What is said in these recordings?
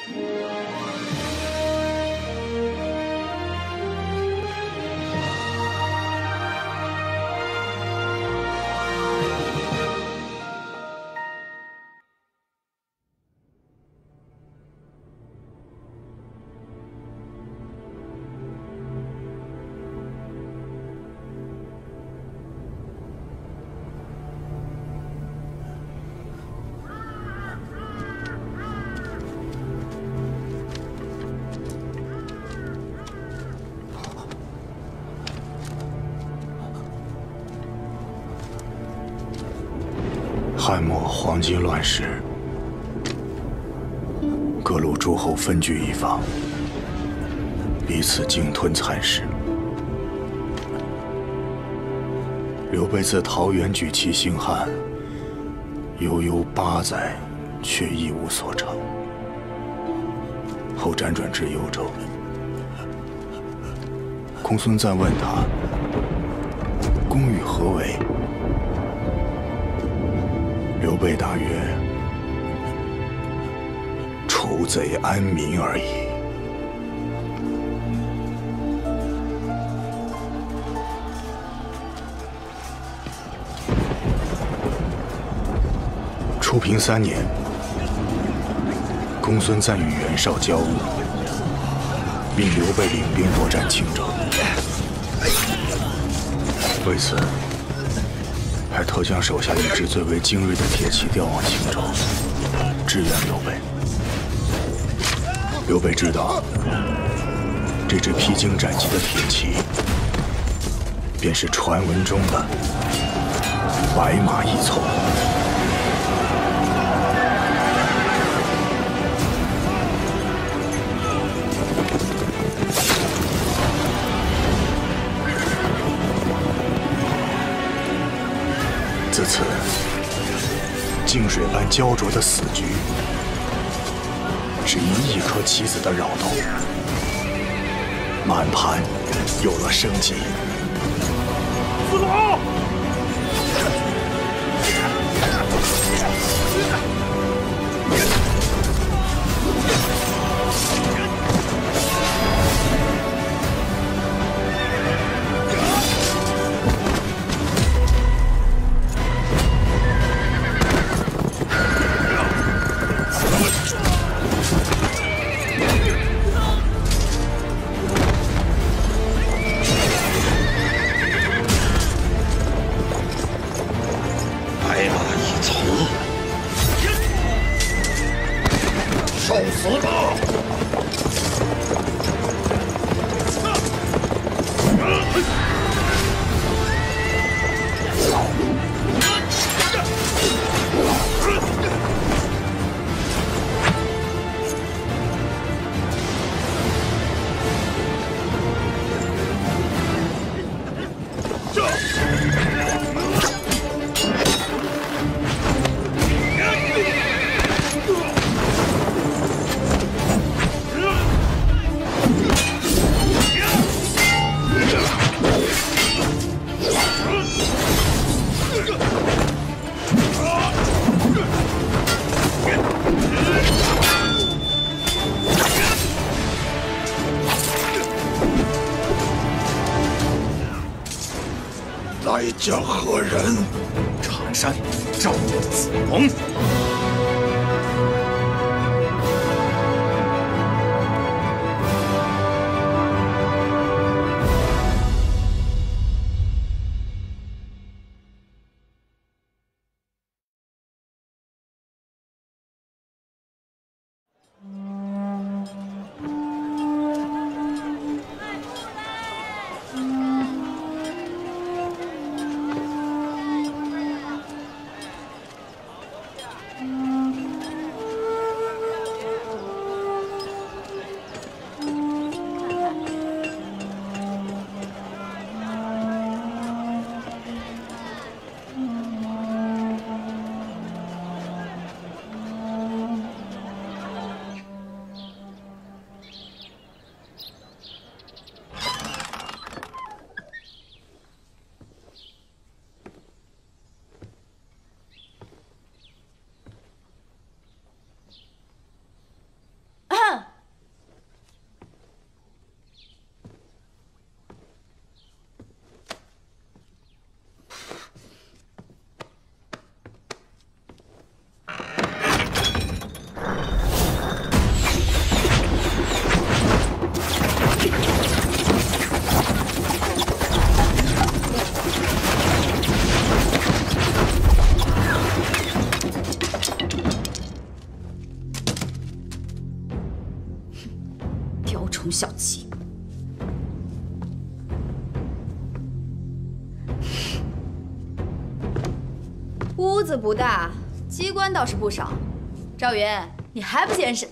汉末黄巾乱世，各路诸侯分据一方，彼此鲸吞蚕食。刘备自桃园举旗兴汉，悠悠8载，却一无所成。后辗转至幽州，公孙瓒问他：“公与何为？”刘备答曰：“除贼安民而已。”初平3年，公孙瓒与袁绍交恶，命刘备领兵夺占青州。为此，还特将手下一支最为精锐的铁骑调往青州，支援刘备。刘备知道，这支披荆斩棘的铁骑，便是传闻中的白马一丛。自此，静水般焦灼的死局，只因一颗棋子的扰动，满盘有了生机。 子龙！ 来将何人？ 长安山赵子龙。 宠小姬。屋子不大，机关倒是不少。赵云，你还不嫌是？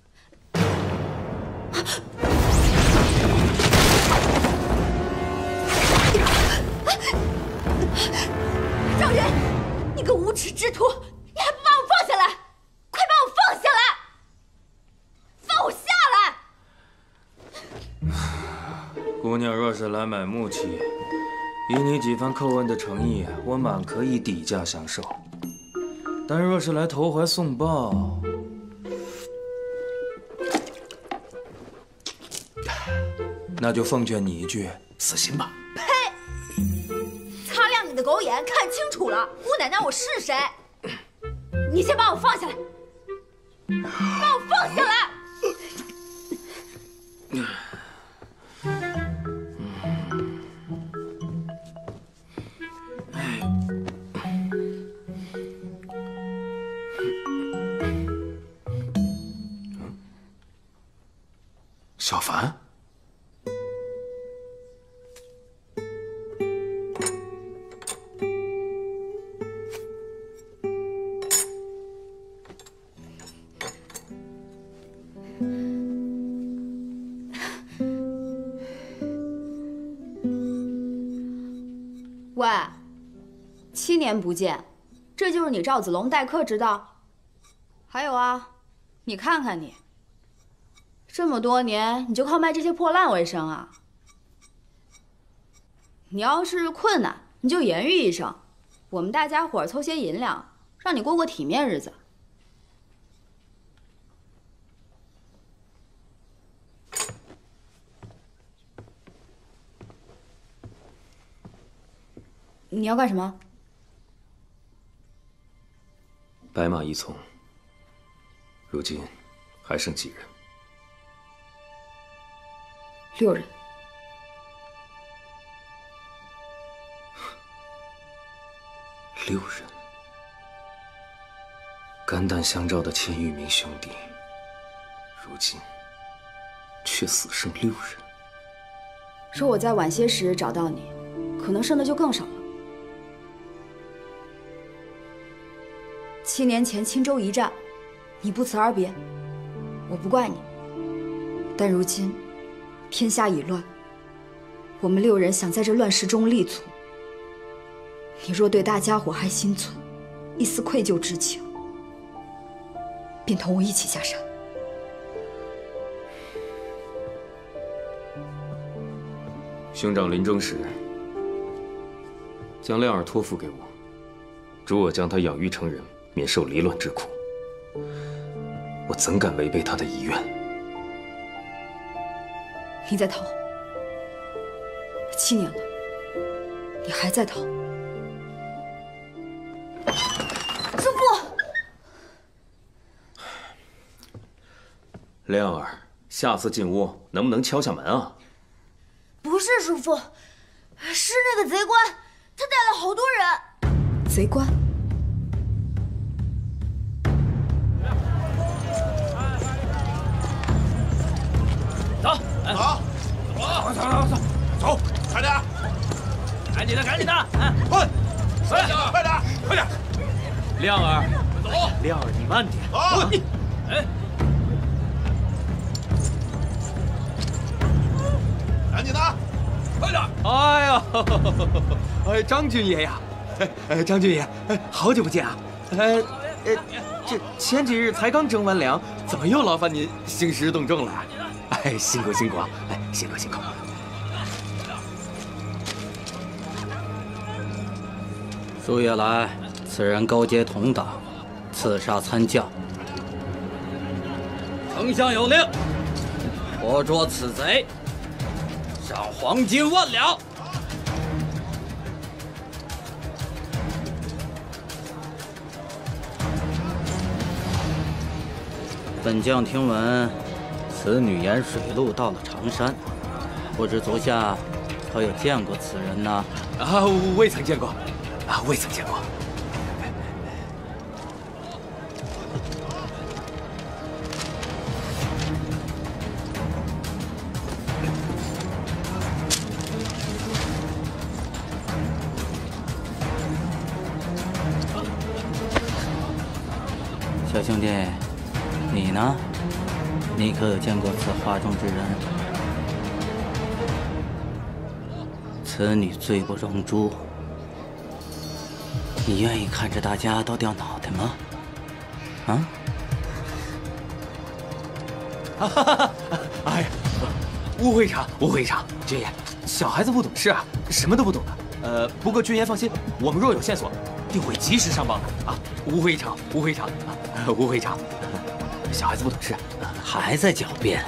赵云，你个无耻之徒，你还不把我放下来！快把我放下来！放我下来！ 姑娘若是来买木器，以你几番叩问的诚意，我满可以抵价相授。但若是来投怀送抱，那就奉劝你一句，死心吧。 呸！擦亮你的狗眼，看清楚了，姑奶奶我是谁？你先把我放下来，把我放下来！ 小凡， 喂，7年不见，这就是你赵子龙待客之道？还有啊，你看看你。这么多年，你就靠卖这些破烂为生啊？你要是困难，你就言语一声，我们大家伙凑些银两，让你过过体面日子。你要干什么？ 白马一从，如今还剩几人 ？6人。 6人，肝胆相照的千余名兄弟，如今却死剩6人。 说我在晚些时找到你，可能剩的就更少了。7年前青州一战，你不辞而别，我不怪你。但如今天下已乱，我们6人想在这乱世中立足。你若对大家伙还心存一丝愧疚之情，便同我一起下山。 兄长临终时，将亮儿托付给我，嘱我将他养育成人，免受离乱之苦。我怎敢违背他的遗愿？ 你在逃，7年了，你还在逃。师父， 亮儿，下次进屋能不能敲下门啊？ 不是师父，是那个贼官，他带了好多人。贼官？ 走，走，快点！赶紧的，赶紧的！快，快点，快点！ 亮儿， 走！ 亮儿，你慢点。 走！哎，赶紧的，快点！ 哎呀，哎，张军爷呀，张军爷，好久不见啊！这前几日才刚征完粮，怎么又劳烦您兴师动众了？哎，辛苦辛苦啊！哎，辛苦辛苦。 数月来，此人勾结同党，刺杀参将。丞相有令，活捉此贼，赏黄金1万两。本将听闻，此女沿水路到了常山，不知足下可有见过此人呢？ 啊，未曾见过，啊，未曾见过。 兄弟，你呢？你可有见过此画中之人？此女罪不容诛，你愿意看着大家都掉脑袋吗？啊？ 哎呀，吴会长，吴会长，军爷，小孩子不懂事啊，什么都不懂的。不过军爷放心，我们若有线索，定会及时上报的啊。吴会长，吴会长，吴会长，小孩子不懂事， 还在狡辩。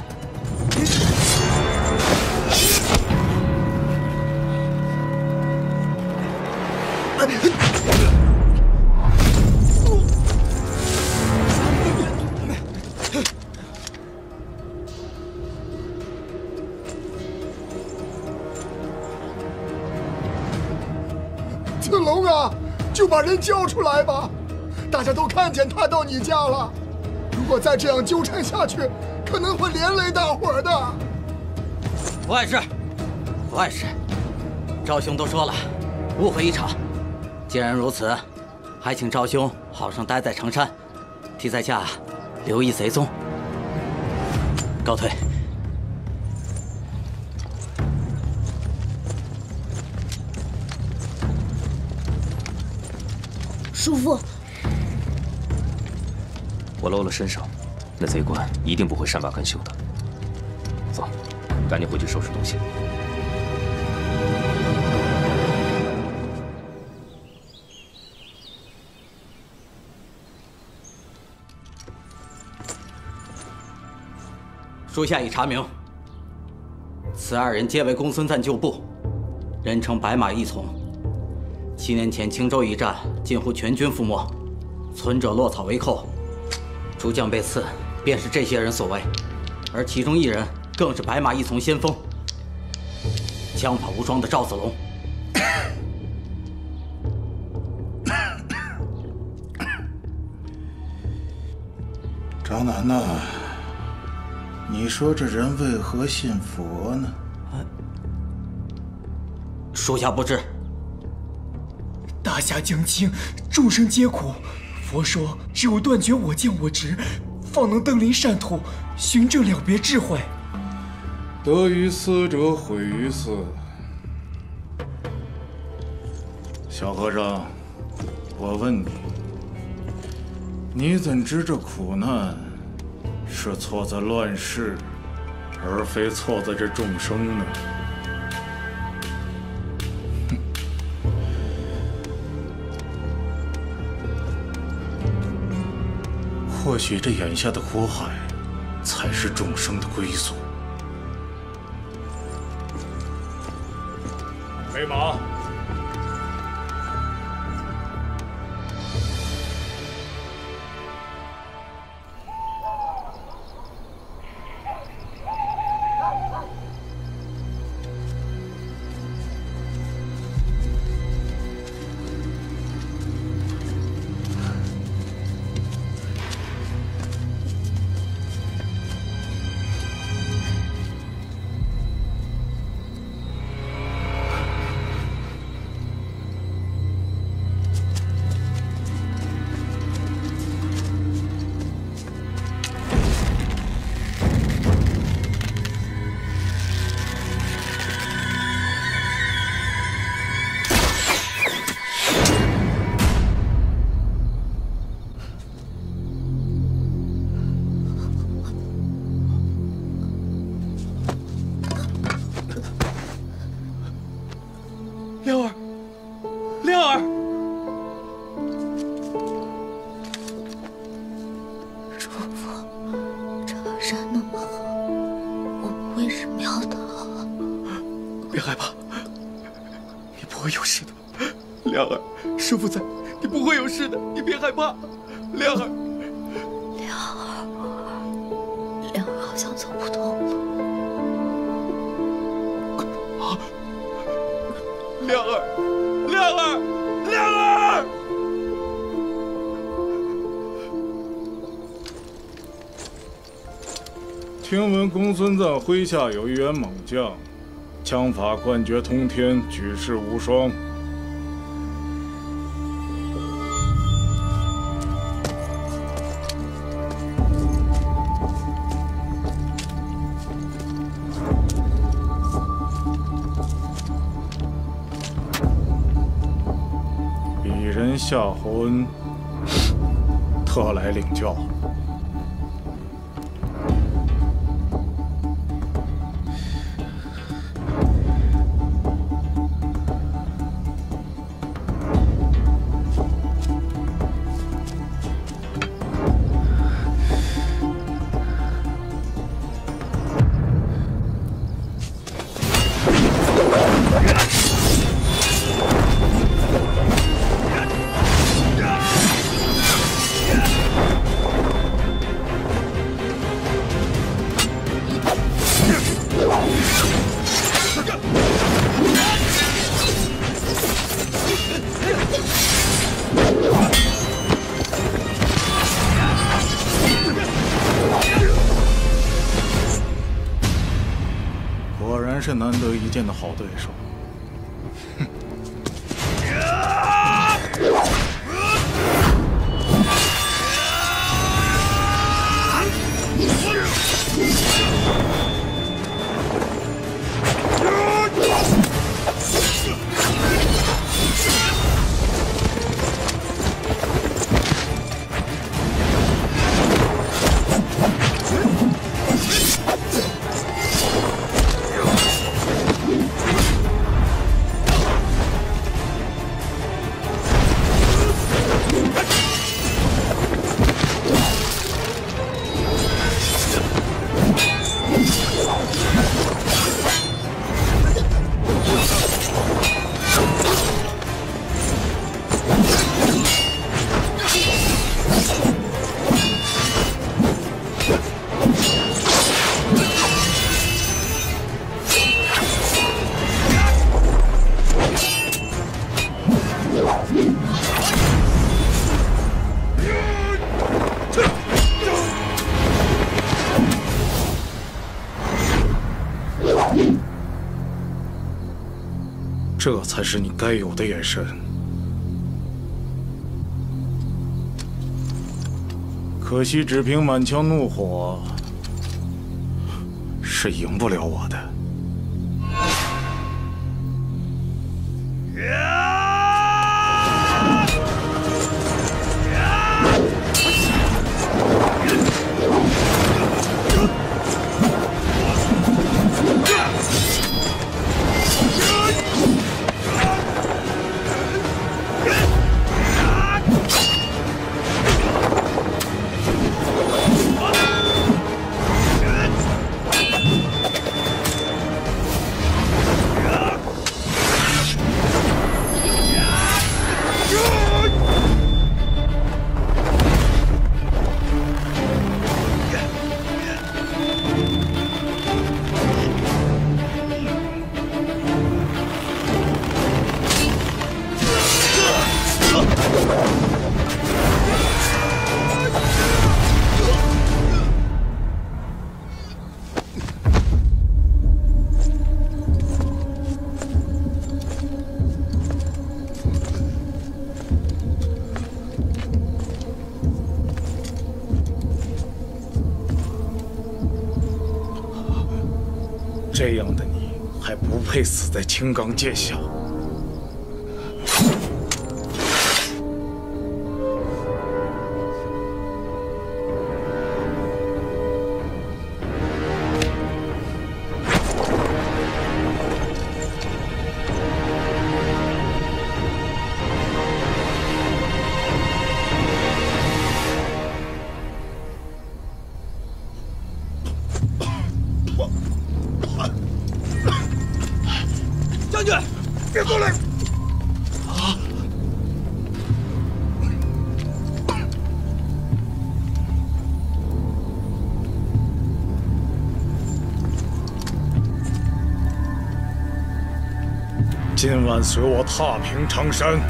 子龙啊，就把人交出来吧！大家都看见他到你家了，如果再这样纠缠下去，可能会连累大伙儿的。 不碍事，不碍事。赵兄都说了，误会一场。既然如此，还请赵兄好生待在长山，替在下留意贼踪。告退。 叔父， 我露了身手，那贼官一定不会善罢甘休的。走，赶紧回去收拾东西。 属下已查明，此二人皆为公孙瓒旧部，人称白马义从。7年前青州一战，近乎全军覆没，存者落草为寇，诸将被刺，便是这些人所为。而其中一人更是白马义从先锋，枪法无双的赵子龙。 张楠呐，你说这人为何信佛呢？ 属下不知。 大侠将倾，众生皆苦。佛说，只有断绝我见我执，方能登临善途，寻证了别智慧。 得于斯者毁于斯。小和尚，我问你，你怎知这苦难是错在乱世，而非错在这众生呢？或许这眼下的苦海，才是众生的归宿。 飞马。 亮儿，亮儿， 叔父，长山那么好，我们为什么要逃？ 别害怕，你不会有事的。亮儿，师父在，你不会有事的，你别害怕。亮儿， 亮儿好像走不动了。 亮儿，亮儿，亮儿！ 听闻公孙瓒麾下有一员猛将，枪法冠绝通天，举世无双。 下魂特来领教。果然是难得一见的好对手。这才是你该有的眼神。可惜只凭满腔怒火，是赢不了我的。这样的你还不配死在青冈剑下。 将军，别过来！啊！ 今晚随我踏平长山。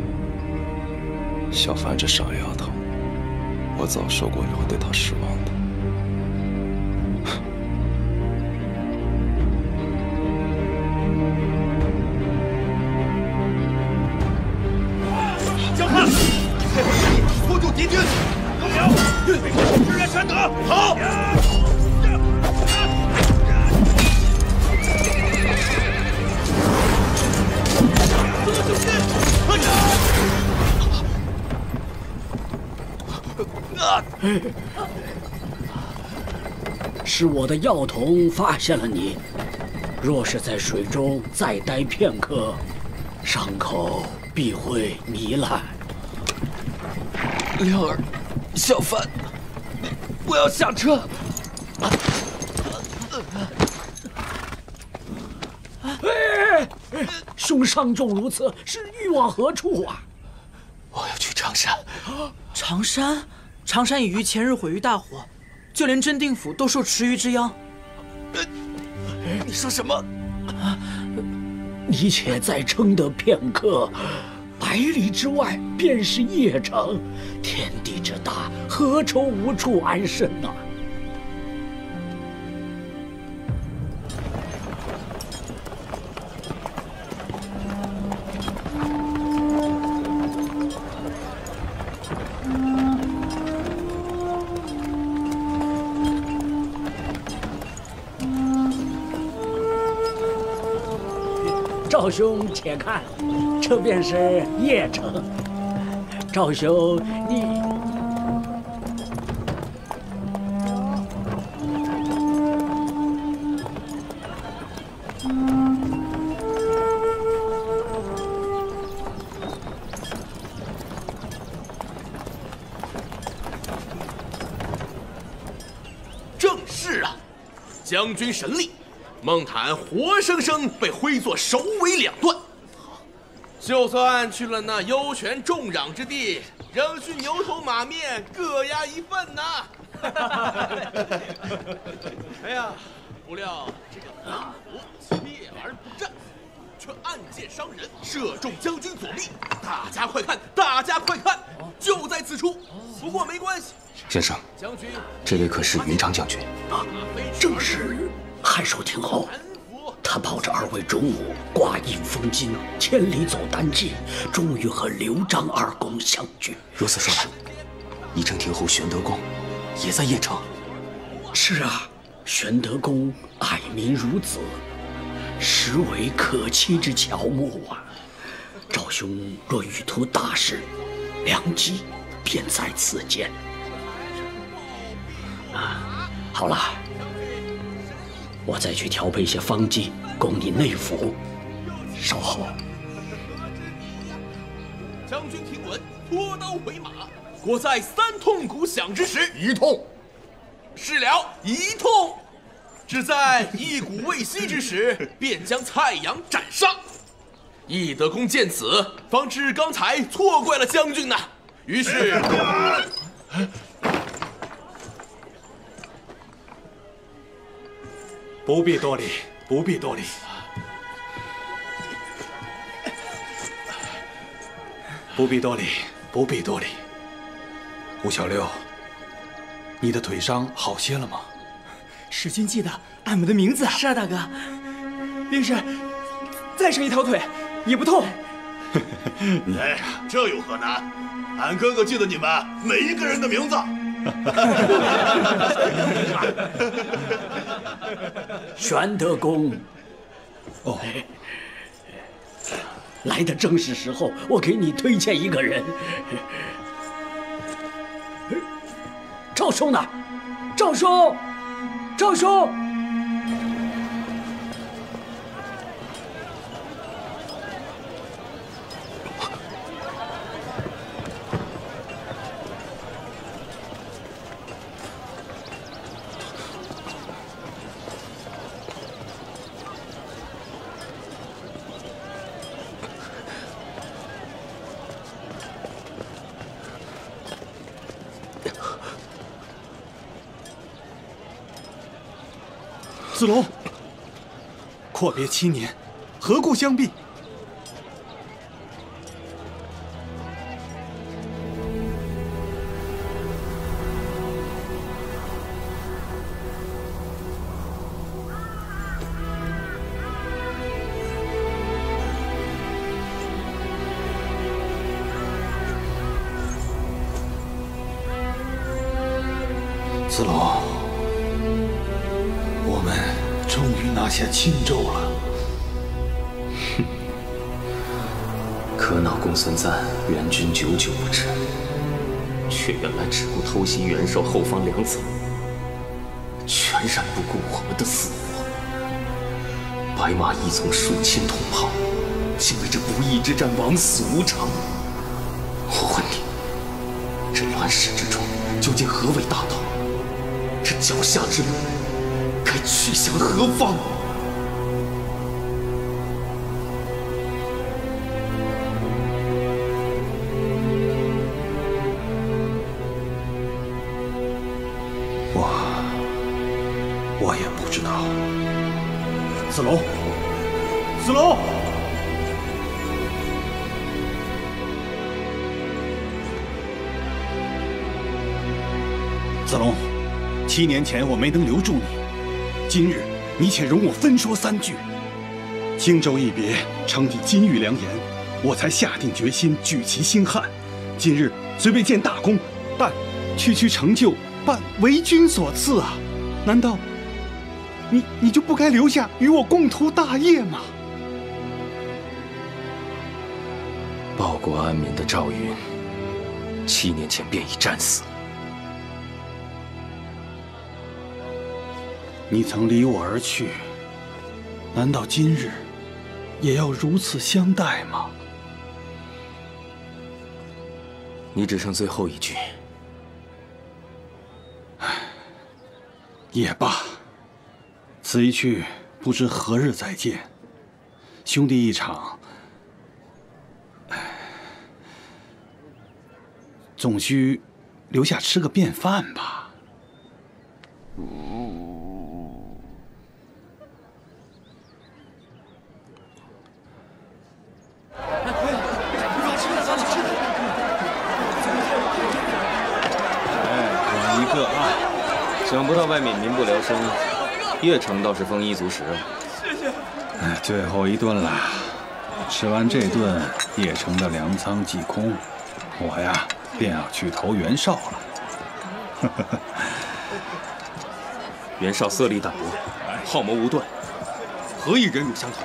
小凡这傻丫头，我早说过你会对她失望的。 是我的药童发现了你。若是在水中再待片刻，伤口必会糜烂。 亮儿，小范，我要下车。 兄伤重如此，是欲往何处啊？ 我要去长山。 长山？长山已于前日毁于大火，就连真定府都受池鱼之殃。 你说什么？ 你且再撑得片刻，100里之外便是邺城，天地之大，何愁无处安身啊？赵兄，且看，这便是邺城。赵兄，你正是啊，将军神力。孟坦活生生被挥作首尾两段，就算去了那幽泉重壤之地，仍需牛头马面各押一份呐。哎呀，不料这个韩福锲而不战，却暗箭伤人，射中将军左臂。大家快看，大家快看，就在此处。不过没关系， 先生， 将军， 这位可是云长将军啊？正是。汉寿听后，他抱着2位忠武，挂印封金，千里走单骑，终于和刘璋2公相聚。 如此说来，宜城亭侯玄德公也在邺城。 是啊，玄德公爱民如子，实为可期之乔木啊！赵兄若欲图大事，良机便在此间。啊，好了。我再去调配些方剂，供你内服。稍后， 将军听闻，脱刀回马。果在3痛鼓响之时 ，1痛。 是了，1痛。只在1鼓未息之时，便将蔡阳斩杀。翼德公见此，方知刚才错怪了将军呐。于是。 不必多礼，不必多礼。不必多礼，不必多礼。吴小六，你的腿伤好些了吗？ 使君记得俺们的名字。是啊，大哥。便是再生1条腿，也不痛。 哎，这有何难？俺哥哥记得你们每一个人的名字。 玄德公，哦，来的正是时候。我给你推荐一个人。赵兄呢？赵兄，赵兄。 子龙，阔别7年，何故相避？子龙，我们终于拿下青州了。 哼，可恼公孙瓒援军久久不至， 却原来只顾偷袭袁绍后方2子，全然不顾我们的死活。白马义从数千同袍，竟为这不义之战枉死无常。我问你，这乱世之中究竟何为大道？这脚下之路该去向何方？ 我也不知道。 子龙，子龙！子龙，7年前我没能留住你，今日你且容我分说3句。荆州一别，承你金玉良言，我才下定决心举旗兴汉。今日虽未见大功，但区成就半为君所赐啊！难道你就不该留下与我共图大业吗？ 报国安民的赵云，7年前便已战死。 你曾离我而去，难道今日也要如此相待吗？ 你只剩最后一句。 也罢，此一去不知何日再见。兄弟一场，总需留下吃个便饭吧。 我一个啊！想不到外面民不聊生，邺城倒是丰衣足食啊。 谢谢。 最后一顿了，吃完这顿，邺城的粮仓即空，我呀便要去投袁绍了。 袁绍色厉胆薄，好谋无断，何以忍辱相投？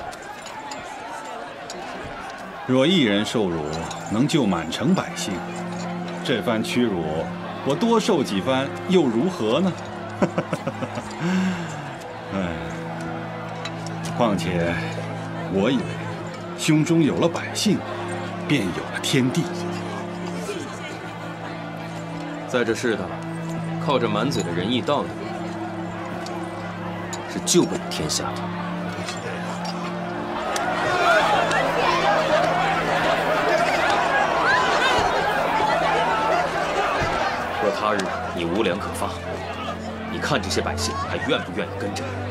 若一人受辱，能救满城百姓，这番屈辱，我多受几番又如何呢？况且，我以为胸中有了百姓，便有了天地。 在这世道，靠着满嘴的仁义道德，是救不了天下的。若他日你无粮可发，你看这些百姓还愿不愿意跟着你？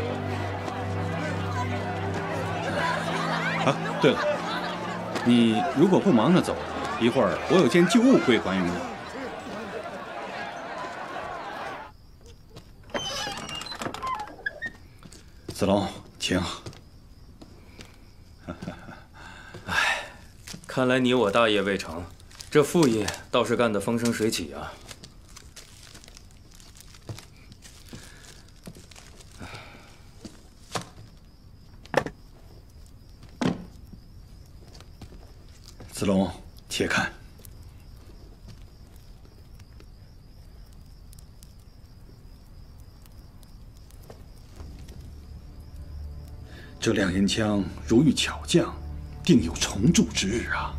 啊，对了，你如果不忙着走，一会儿我有件旧物归还于你。子龙，请。 唉，看来你我大业未成，这副业倒是干得风生水起啊。 子龙，且看。这亮银枪如遇巧匠，定有重铸之日啊！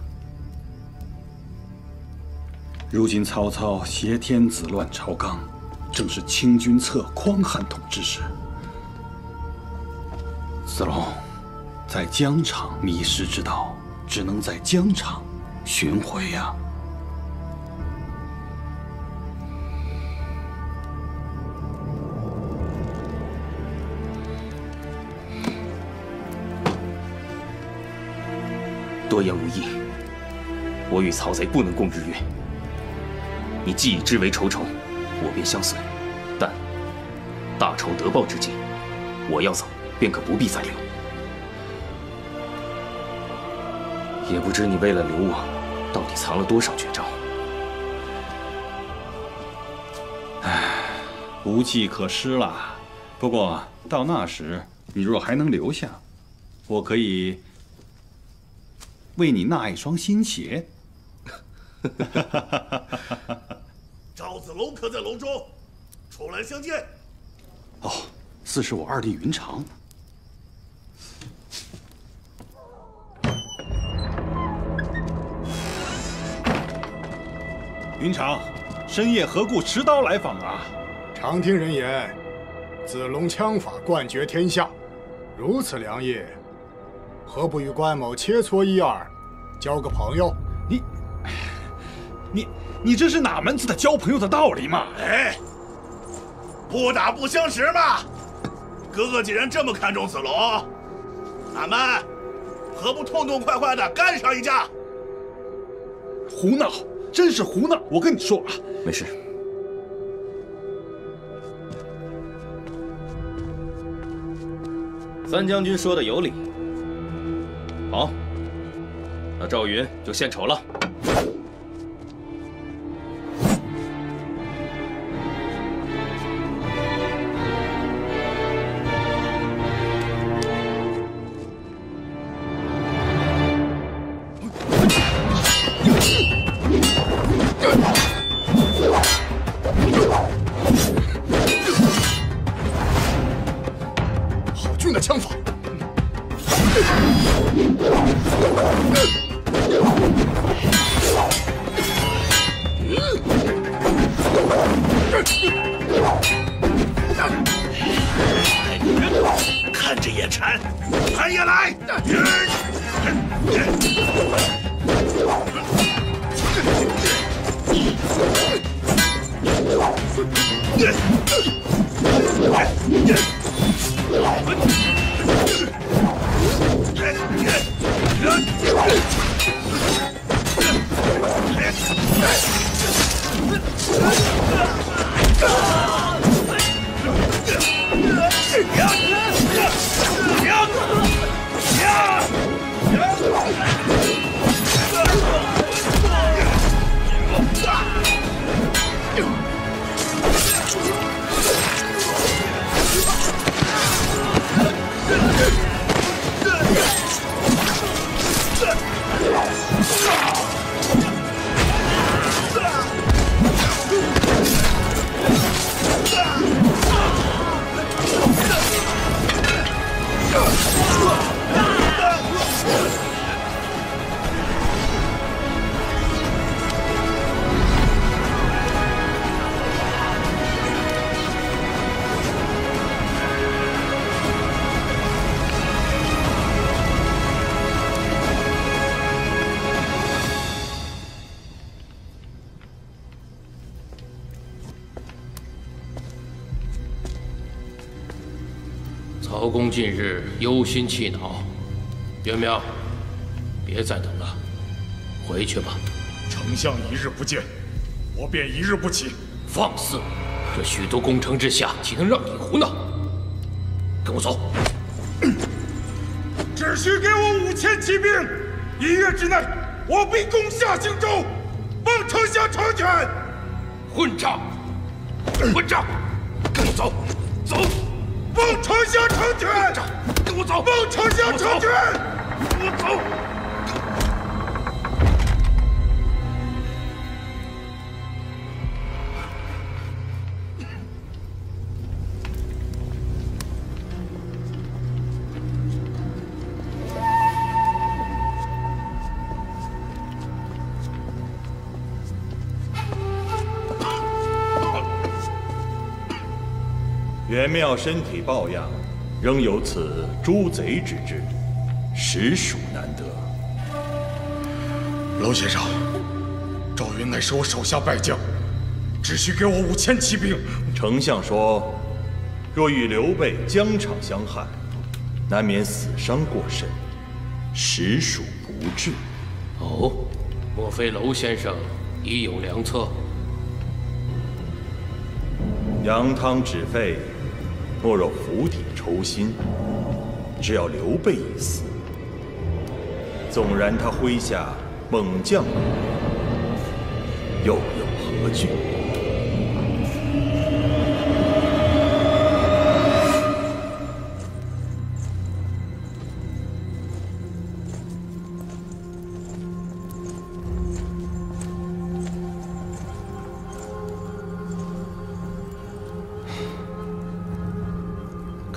如今曹操挟天子乱朝纲，正是清君侧匡汉统之时。子龙，在疆场迷失之道，只能在疆场寻回呀。 多言无益，我与曹贼不能共日月。你既以之为仇仇，我便相随。但大仇得报之际，我要走，便可不必再留。也不知你为了留我，到底藏了多少绝招。 唉，无计可施了。不过到那时，你若还能留下，我可以为你纳一双新鞋。 赵子龙可在楼中？出来相见。 哦，自是我二弟云长。云长，深夜何故持刀来访啊？ 常听人言，子龙枪法冠绝天下，如此良夜，何不与关某切磋一二，交个朋友？ 你这是哪门子的交朋友的道理嘛？ 哎，不打不相识嘛。哥哥既然这么看重子龙，俺们何不痛痛快快的干上一架？ 胡闹，真是胡闹！我跟你说啊， 没事。三将军说的有理。好，那赵云就献丑了。 好俊的枪法！ 看着眼馋，俺也来！ 曹公近日忧心气恼，元苗，别再等了，回去吧。 丞相一日不见，我便一日不起。 放肆！这许多攻城之下，岂能让你胡闹？跟我走。 只需给我5000骑兵，1月之内，我必攻下荆州，望丞相成全。 混账！混账！跟我走，走！ 望丞相成全！ 跟我走！ 望丞相成全！ 跟我走！ 元妙身体抱恙，仍有此诛贼之志，实属难得。 娄先生，赵云乃是我手下败将，只需给我5000骑兵。 丞相说，若与刘备疆场相害，难免死伤过甚，实属不智。 哦，莫非娄先生已有良策？ 扬汤止沸，莫若釜底抽薪。只要刘备一死，纵然他麾下猛将又有何惧？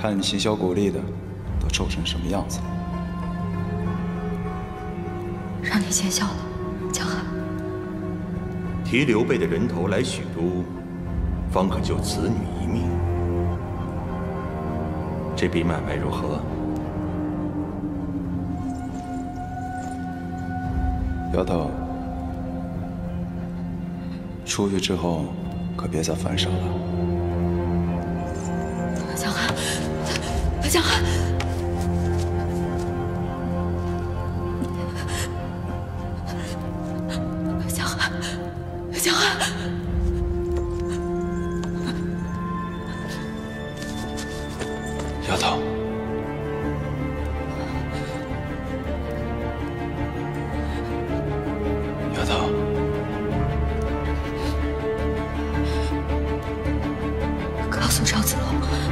看你嬉笑鼓励的，都皱成什么样子了？ 让你见笑了，江汉。 提刘备的人头来许都，方可救此女一命。这笔买卖如何？ 丫头，出去之后可别再犯傻了。 江汉，江汉。 江汉， 丫头，丫头， 告诉赵子龙。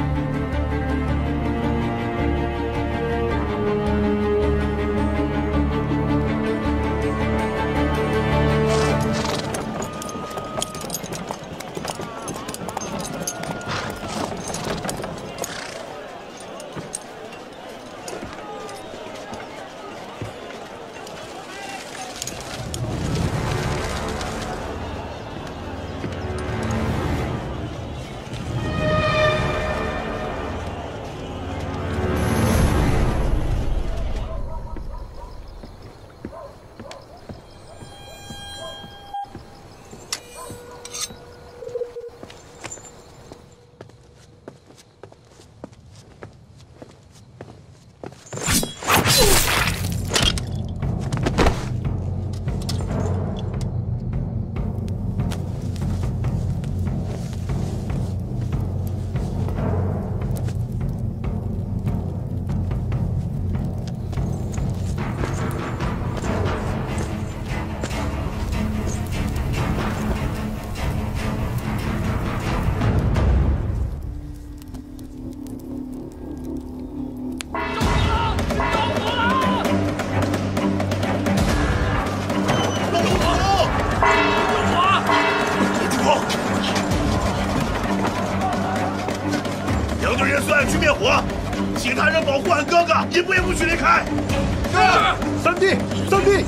其他人保护俺哥哥，一步也不许离开。 是。三弟，三弟。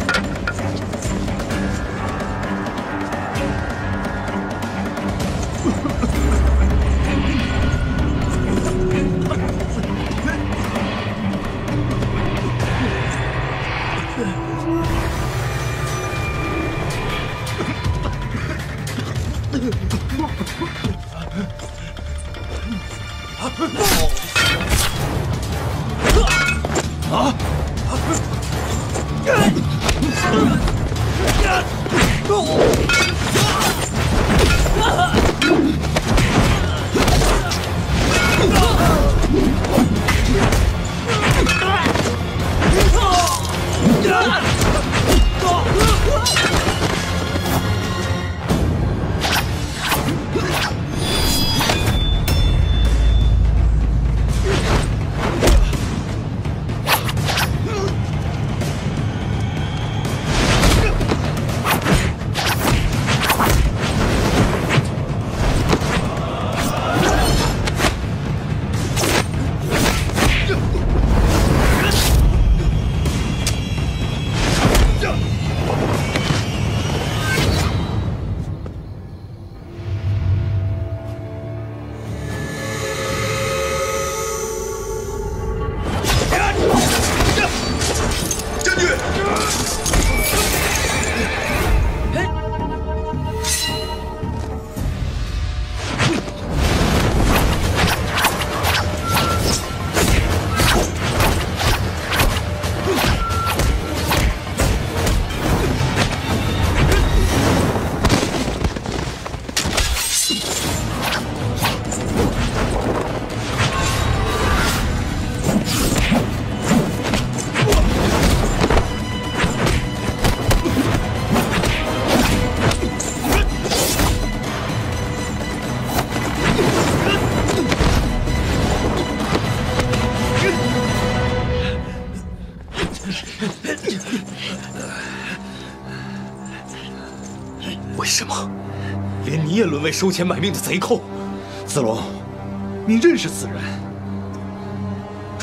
为什么连你也沦为收钱买命的贼寇？ 子龙，你认识此人？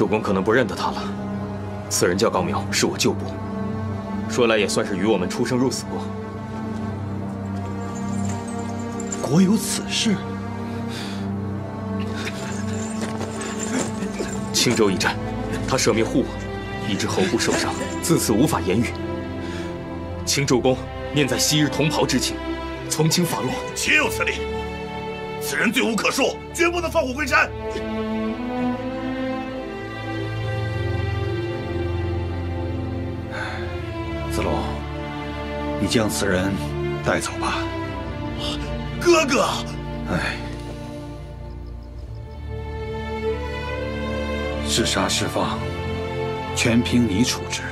主公可能不认得他了。此人叫高苗，是我旧部，说来也算是与我们出生入死过。 国有此事？ 青州一战，他舍命护我，以致侯部受伤，自此无法言语。青州公念在昔日同袍之情，从轻发落。 岂有此理！此人罪无可恕，绝不能放虎归山。 子龙，你将此人带走吧。 哥哥， 哎，是杀是放，全凭你处置。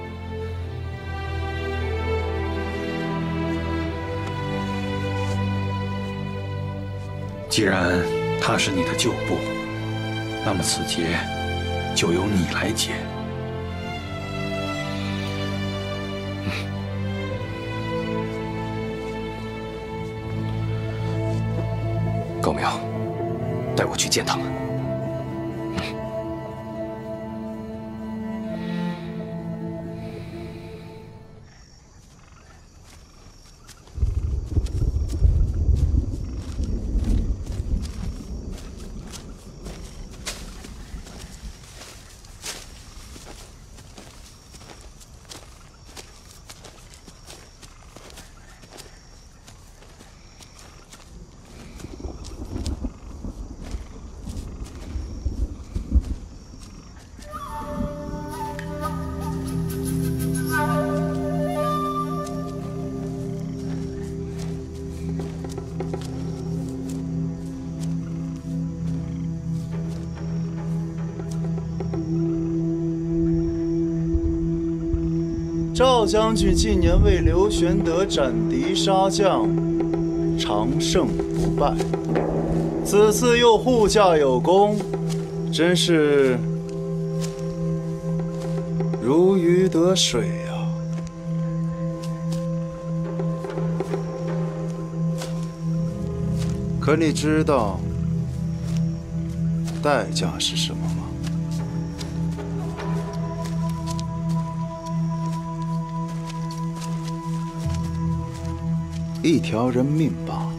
既然他是你的旧部，那么此劫就由你来解。 高苗，带我去见他们。 赵将军近年为刘玄德斩敌杀将，常胜不败。此次又护驾有功，真是如鱼得水呀！可你知道代价是什么吗？一条人命罢了。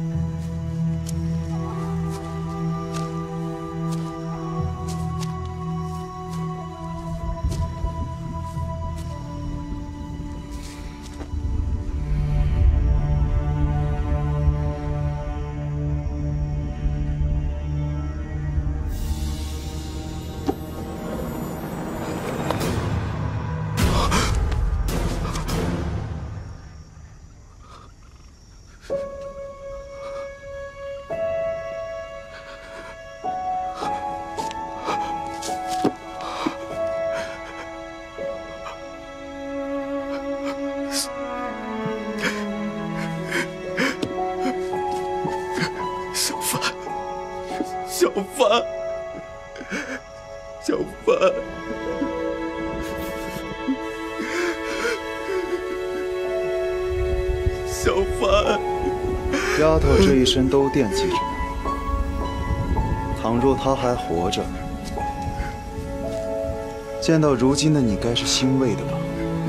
小帆，小帆， 丫头这一生都惦记着你。倘若她还活着，见到如今的你，该是欣慰的吧？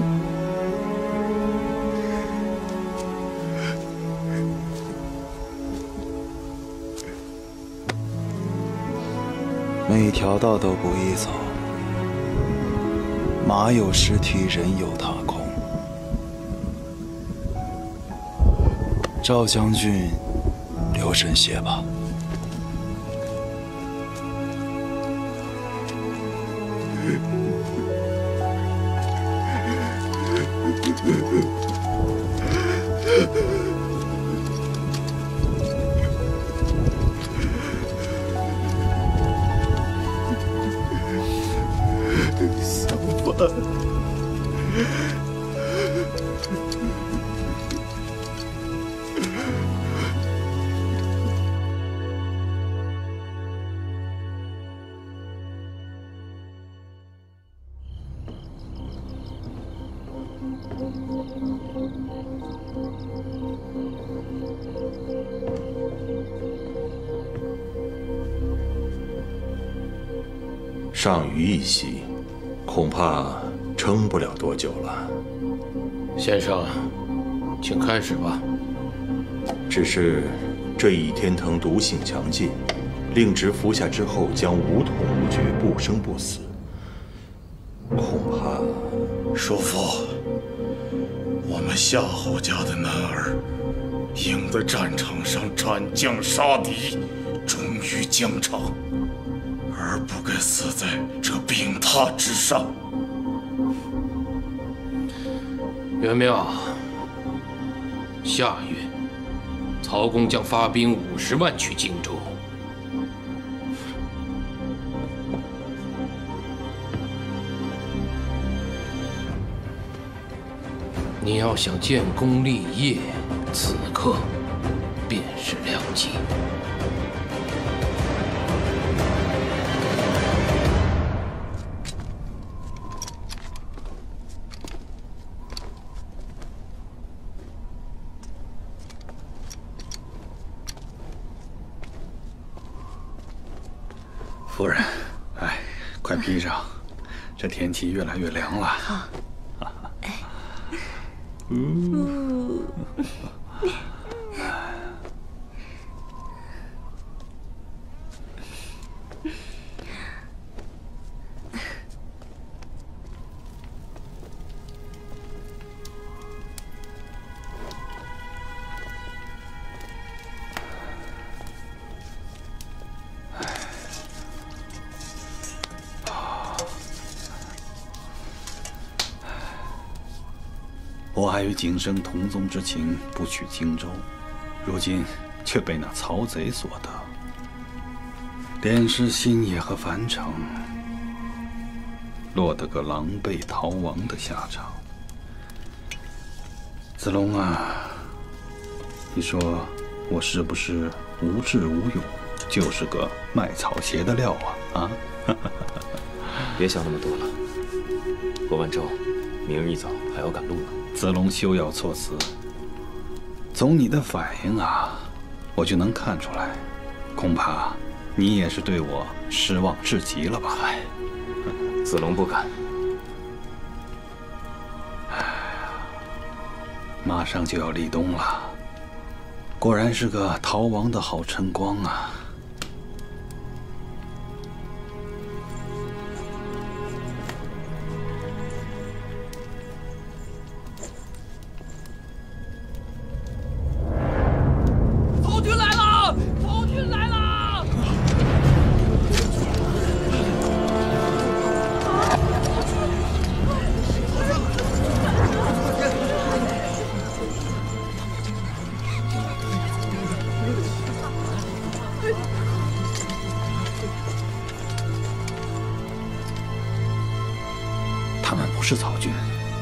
每条道都不易走，马有失蹄，人有踏空。赵将军，留神些吧。 小帆， 上虞一席，恐怕撑不了多久了。 先生，请开始吧。 只是这倚天藤毒性强劲，令侄服下之后将无痛无觉，不生不死。恐怕， 叔父，我们夏侯家的男儿，应在战场上斩将杀敌，忠于疆场，而不该死在这病榻之上。 袁妙，下月曹公将发兵50万去荆州。你要想建功立业，此刻便是良机。 夫人，哎，快披上，这天气越来越凉了。好。我还与景生同宗之情，不取荆州，如今却被那曹贼所得，连失新野和樊城，落得个狼狈逃亡的下场。子龙啊，你说我是不是无智无勇，就是个卖草鞋的料啊？啊！ 别想那么多了，过万州，明日一早还要赶路呢。 子龙休要措辞，从你的反应啊，我就能看出来，恐怕你也是对我失望至极了吧？ 哎，子龙不敢。 马上就要立冬了，果然是个逃亡的好晨光啊！他们不是曹军。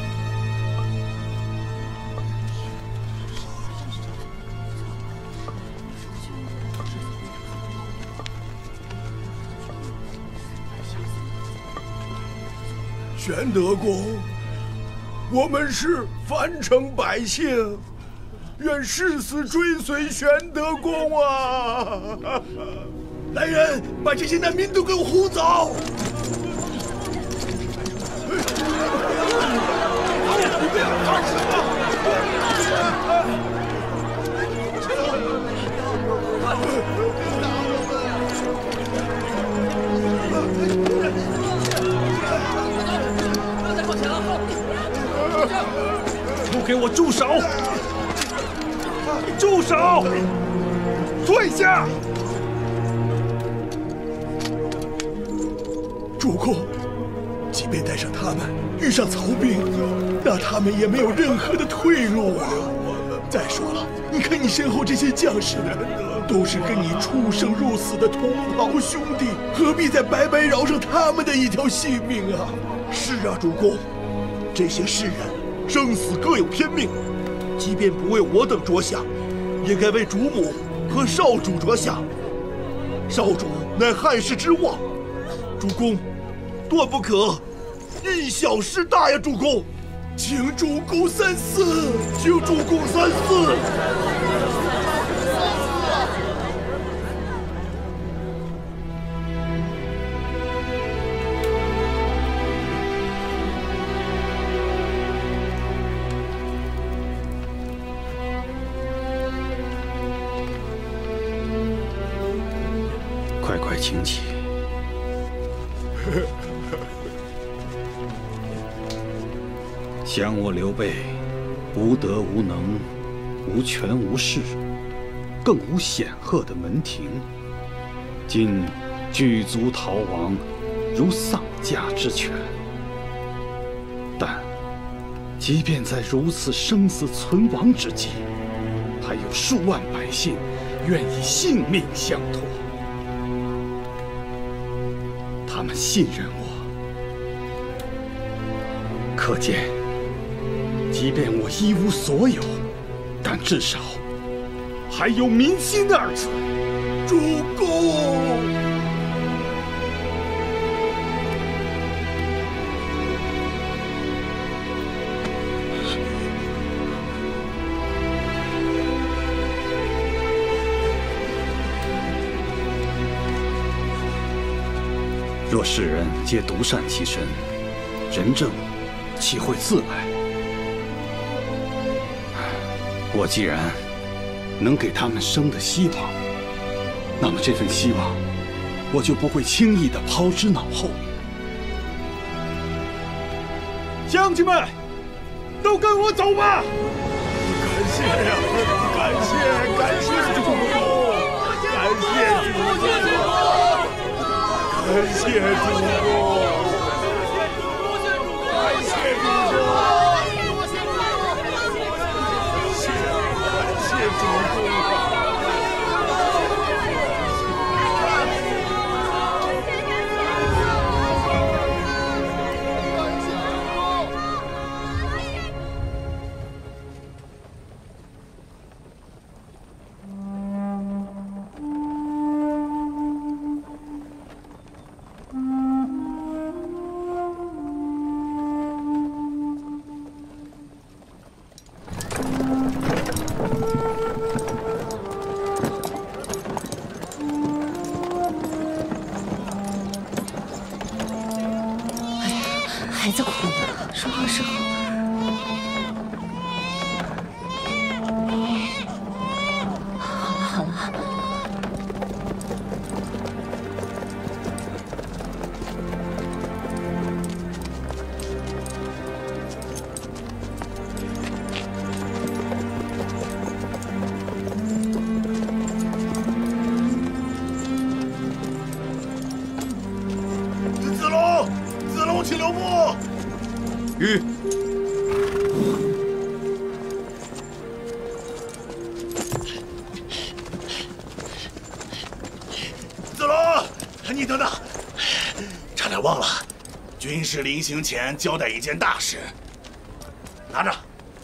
玄德公，我们是樊城百姓，愿誓死追随玄德公啊！来人，把这些难民都给我护走！ 都给我住手！住手！退下！ 主公，即便带上他们，遇上曹兵，那他们也没有任何的退路啊！再说了，你看你身后这些将士，都是跟你出生入死的同袍兄弟，何必再白白饶上他们的一条性命啊？是啊，主公，这些士人生死各有天命，即便不为我等着想，也该为主母和少主着想。少主乃汉室之望，主公断不可因小失大呀！主公，请主公三思，请主公三思。 请起。想我刘备，无德无能，无权无势，更无显赫的门庭，今举族逃亡，如丧家之犬。但即便在如此生死存亡之际，还有数万百姓愿以性命相托。他们信任我，可见，即便我一无所有，但至少还有民心二字。 主公。 若世人皆独善其身，仁政岂会自来？我既然能给他们生的希望，那么这份希望，我就不会轻易地抛之脑后。乡亲们，都跟我走吧！ 感谢呀，感谢主公，感谢主公。感谢主公，感谢主公，感谢主公，感谢主公。 孩子哭了，说好是好。好了好了。 子龙，请留步。 吁。 子龙，你等等，差点忘了，军师临行前交代一件大事，拿着。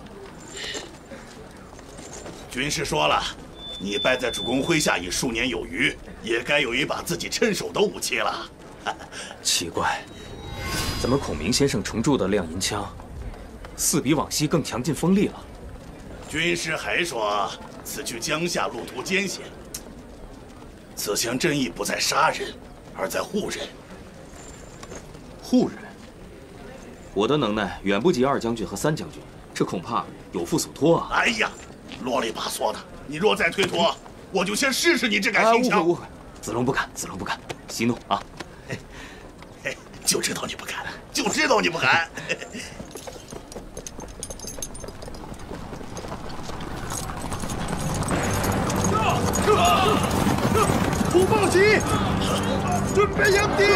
军师说了，你拜在主公麾下已数年有余，也该有一把自己趁手的武器了。 奇怪，怎么孔明先生重铸的亮银枪，似比往昔更强劲锋利了？ 军师还说，此去江夏路途艰险，此枪真意不在杀人，而在护人。 护人？我的能耐远不及二将军和三将军，这恐怕有负所托啊！ 哎呀，啰里吧嗦的，你若再推脱，我就先试试你这杆新枪。 误会，子龙不敢，子龙不敢，息怒啊！ 就知道你不敢，就知道你不敢。 虎豹骑，准备迎敌！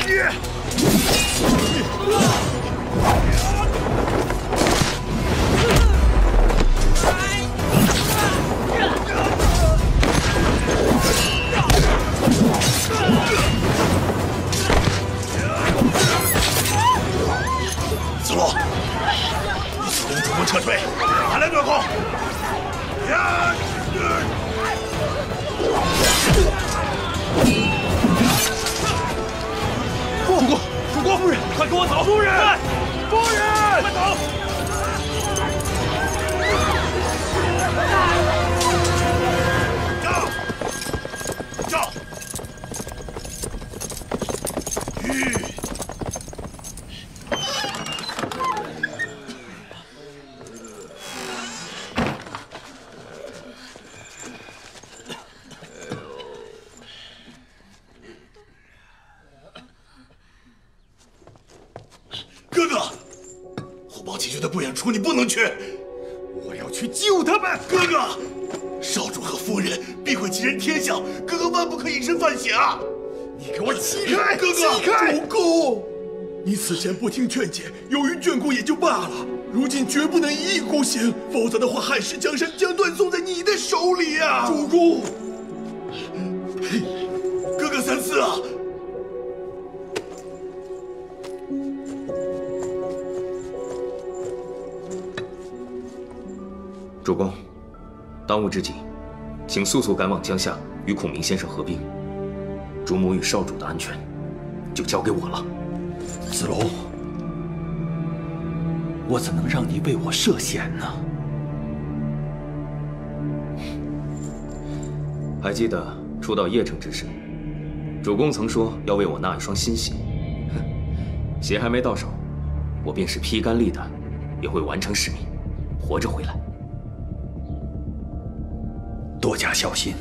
子龙，你速令主公撤退，俺来对后。 主公，夫人，快跟我走！夫人，夫人，快走！ 驾！哥哥，后宝奇觉得不演出，你不能去。我要去救他们。哥哥，少主和夫人必会吉人天相，哥哥万不可以身犯险啊！ 你给我起开！哥哥， 起开！ 主公，你此前不听劝解，由于眷顾也就罢了，如今绝不能一意孤行，否则的话，汉室江山将断送在你的手里啊！主公， 哥哥三思啊！ 主公，当务之急，请速速赶往江夏与孔明先生合兵。主母与少主的安全，就交给我了。 子龙，我怎能让你为我涉险呢？ 还记得初到邺城之时，主公曾说要为我纳一双新鞋。鞋还没到手，我便是披肝沥胆，也会完成使命，活着回来。 多加小心。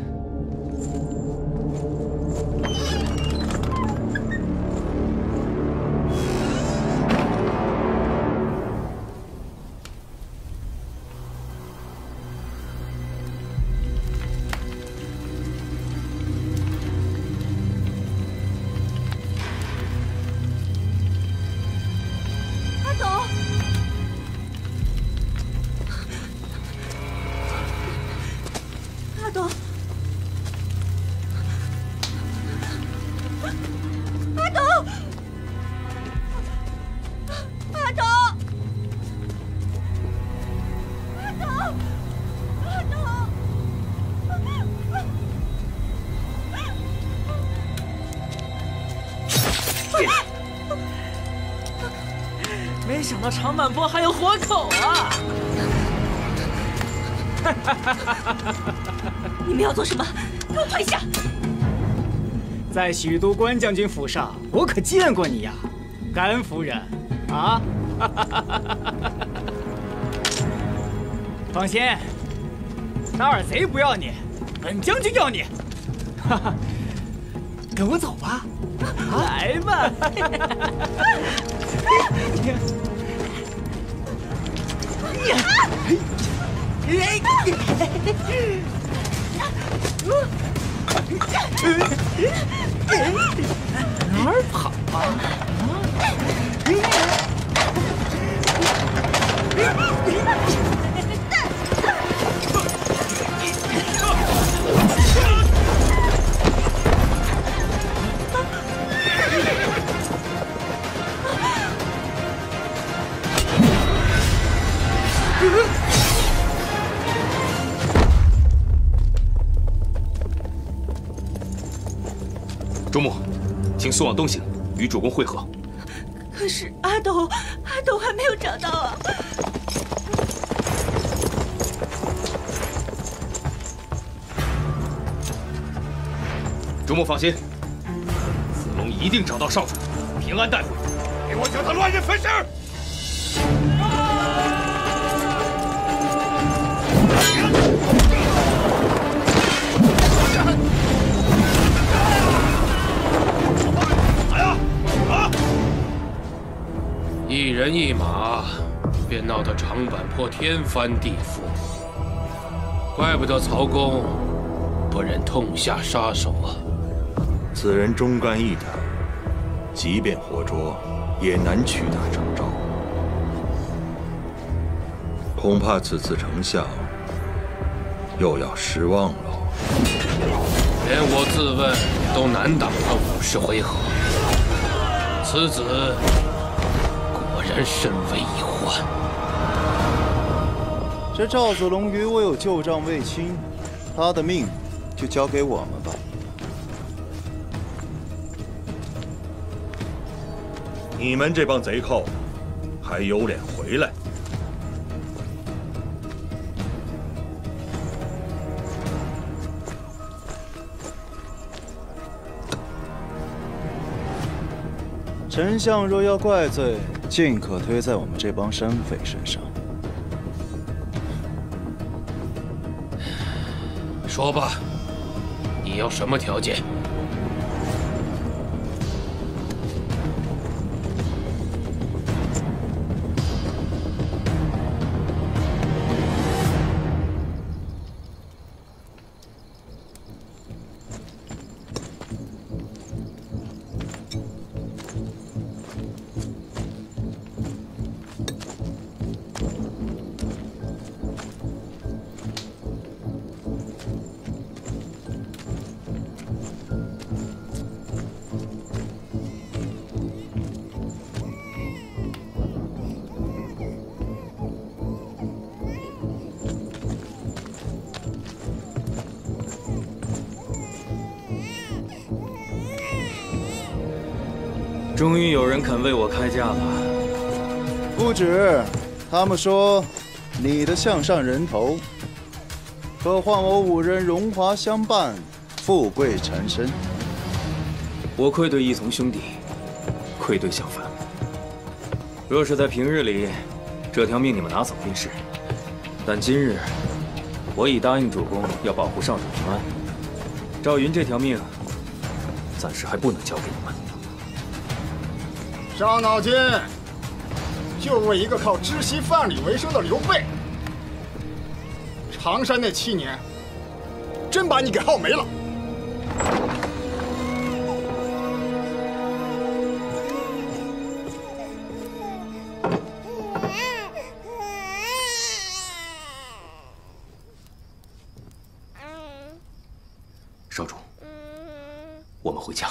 没想到长坂坡还有活口啊！ 你们要做什么？给我退下！ 在许都关将军府上，我可见过你呀，甘夫人啊！放心，那二贼不要你，本将军要你。跟我走吧，来吧！哪儿跑啊？ 主母，请速往东行，与主公会合。 可是阿斗还没有找到啊！ 主母放心，子龙一定找到少主，平安带回。 给我将他乱刃分尸！ 一人一马，便闹得长坂坡天翻地覆，怪不得曹公不忍痛下杀手啊！ 此人忠肝义胆， 即便活捉，也难屈他征召。恐怕此次丞相又要失望了。 连我自问都难挡他50回合，此子果然身为一患。 这赵子龙与我有旧账未清，他的命就交给我们吧。 你们这帮贼寇，还有脸回来？ 丞相若要怪罪，尽可推在我们这帮山匪身上。 说吧，你要什么条件？ 终于有人肯为我开价了。 不止，他们说你的项上人头，可换我5人荣华相伴，富贵缠身。 我愧对义从兄弟，愧对相反。若是在平日里，这条命你们拿走便是；但今日，我已答应主公要保护少主平安。赵云这条命，暂时还不能交给你们。 伤脑筋，就为一个靠知悉范蠡为生的刘备，常山那7年，真把你给耗没了。 少主，我们回家。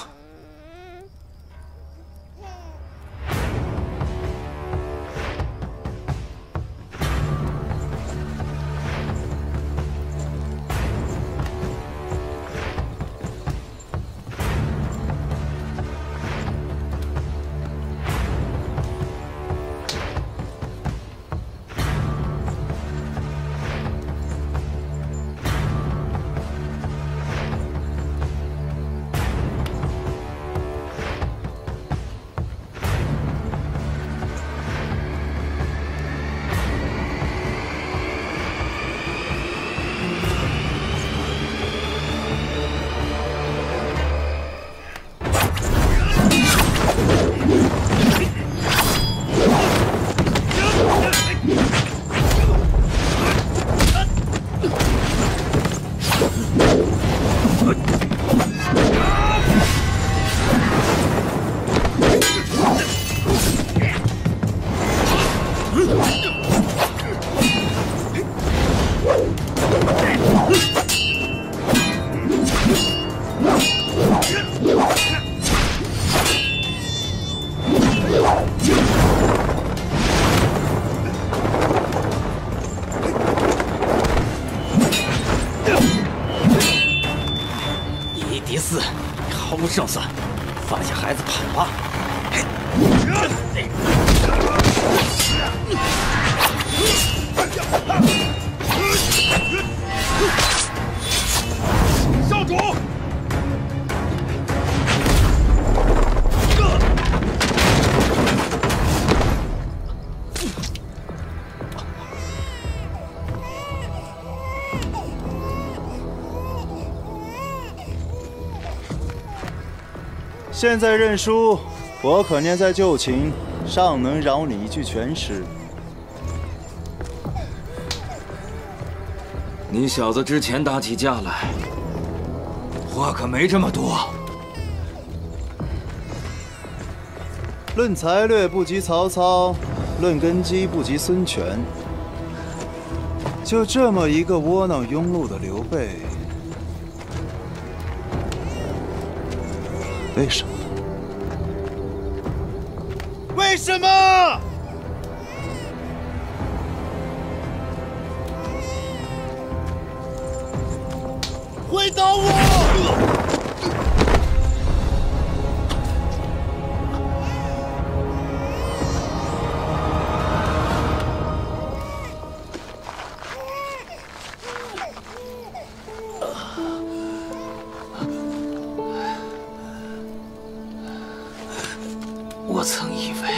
胜算，放下孩子跑吧！ 少主， 现在认输，我可念在旧情，尚能饶你一句全尸。 你小子之前打起架来，话可没这么多。 论才略不及曹操，论根基不及孙权。就这么一个窝囊庸碌的刘备，为什么？为什么？回答我！ 我曾以为，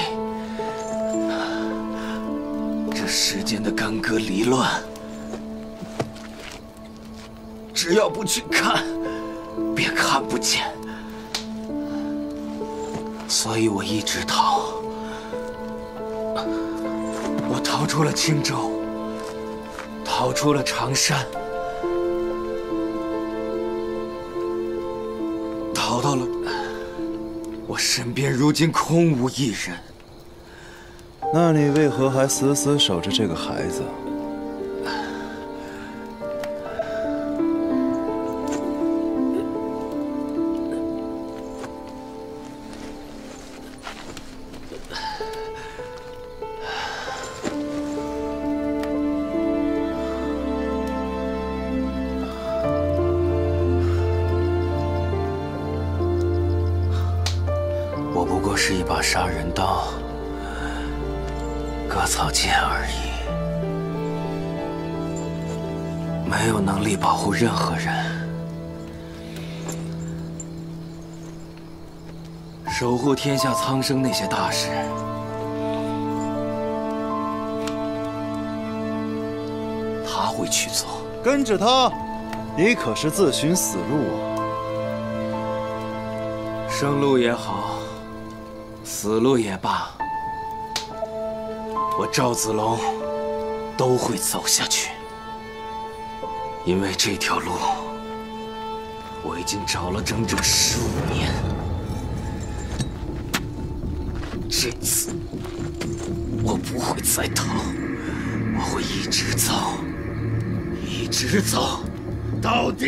这世间的干戈离乱，只要不去看，便看不见。所以我一直逃，我逃出了青州，逃出了常山，逃到了我身边，如今空无一人。 那你为何还死死守着这个孩子？ 我不过是一把杀人刀，割草剑而已，没有能力保护任何人。守护天下苍生那些大事，他会去做。 跟着他，你可是自寻死路啊！ 生路也好，死路也罢，我赵子龙都会走下去，因为这条路我已经找了整整15年。这次我不会再逃，我会一直走，一直走，到底！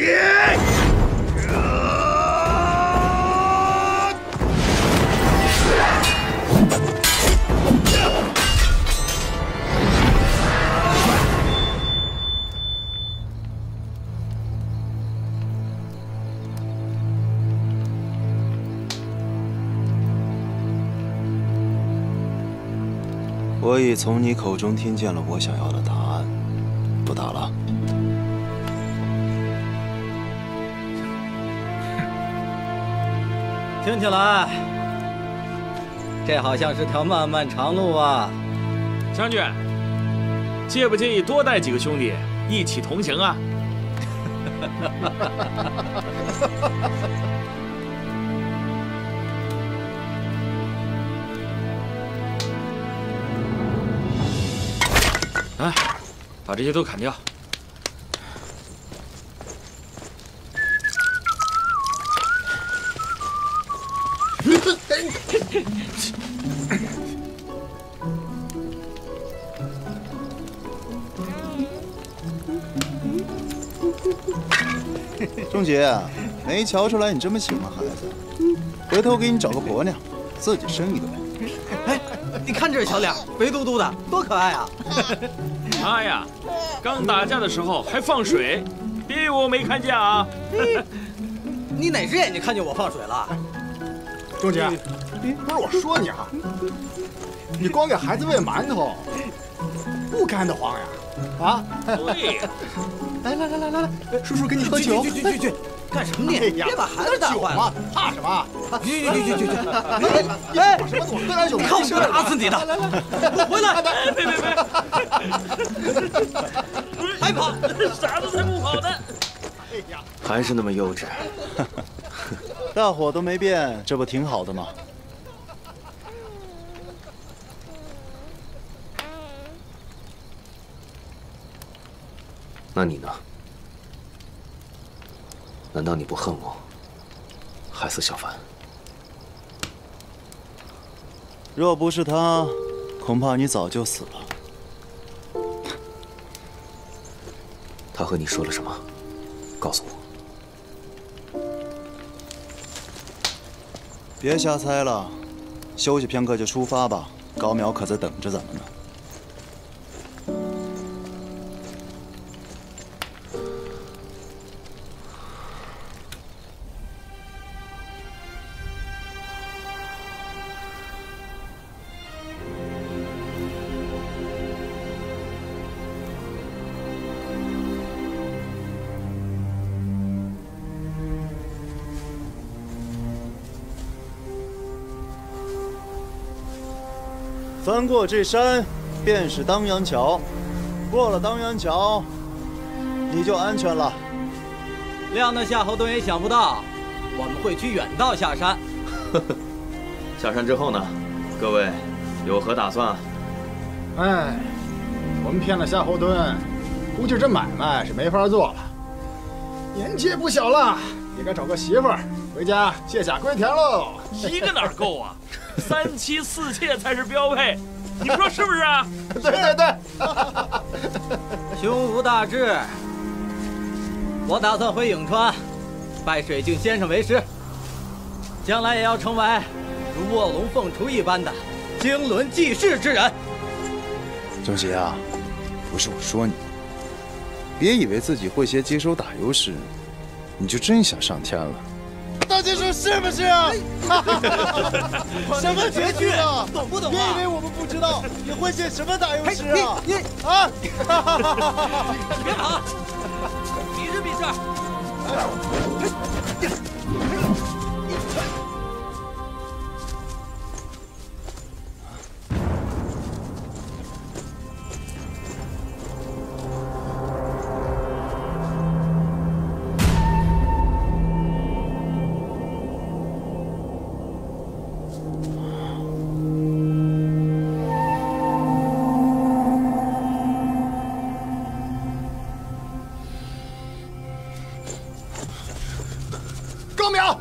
我已从你口中听见了我想要的答案，不打了。 听起来，这好像是条漫漫长路啊！ 将军，介不介意多带几个兄弟一起同行啊？来，把这些都砍掉。 仲杰，没瞧出来你这么喜欢孩子，回头给你找个婆娘，自己生一个呗。 哎，你看这小脸，肥嘟嘟的，多可爱啊！ 他呀，刚打架的时候还放水，别以为我没看见啊！ 你哪只眼睛看见我放水了？ 仲杰，不是我说你啊，你光给孩子喂馒头，不干得慌呀？啊？ 对。 来，叔叔跟你喝酒。 去，干什么你？别把孩子带坏了。 怕什么？ 去！ 哎，什么我喝点酒？ 看我不打死你的！回来！ 别！ 还跑？ 傻子才不跑呢！ 哎呀，还是那么幼稚。 大伙都没变，这不挺好的吗？ 那你呢？难道你不恨我，害死小凡？ 若不是他，恐怕你早就死了。 他和你说了什么？告诉我。 别瞎猜了，休息片刻就出发吧。高淼可在等着咱们呢。 翻过这山，便是当阳桥。过了当阳桥，你就安全了。 亮的夏侯惇也想不到，我们会去远道下山。 下山之后呢？各位有何打算？ 哎，我们骗了夏侯惇，估计这买卖是没法做了。年纪也不小了，也该找个媳妇儿，回家卸甲归田喽。 一个哪够啊？3妻4妾才是标配，你们说是不是啊？ 对对对， 胸无大志。我打算回颍川，拜水镜先生为师，将来也要成为如卧龙凤雏一般的经纶济世之人。 钟杰啊，不是我说你，别以为自己会些接手打油诗，你就真想上天了。 大姐说是不是啊？ 什么绝句啊？ 懂不懂啊？ 你以为我们不知道你会写什么打油诗啊？你啊！ 你别跑，比试比试。 高淼，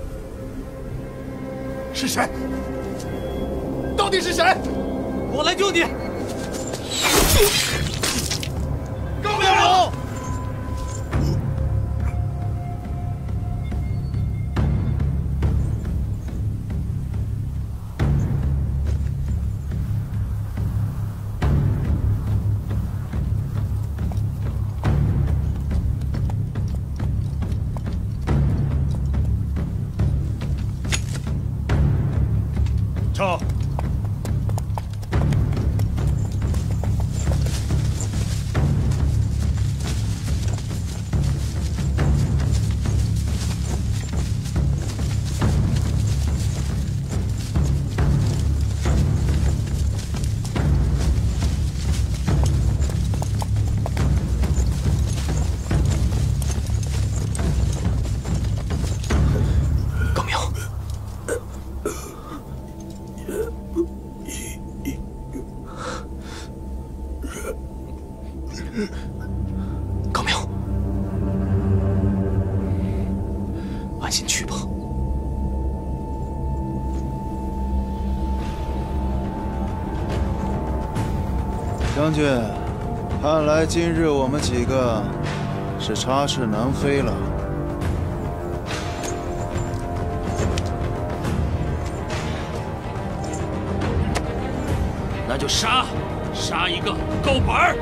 是谁？到底是谁？ 我来救你。 高淼， 撤。 高淼，安心去吧。 将军，看来今日我们几个是插翅难飞了。 那就杀，杀一个够本儿。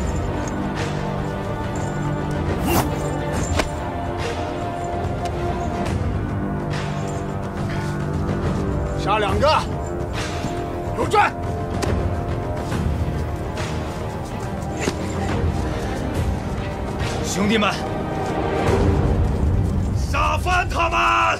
杀2个，有传。 兄弟们，杀翻他们！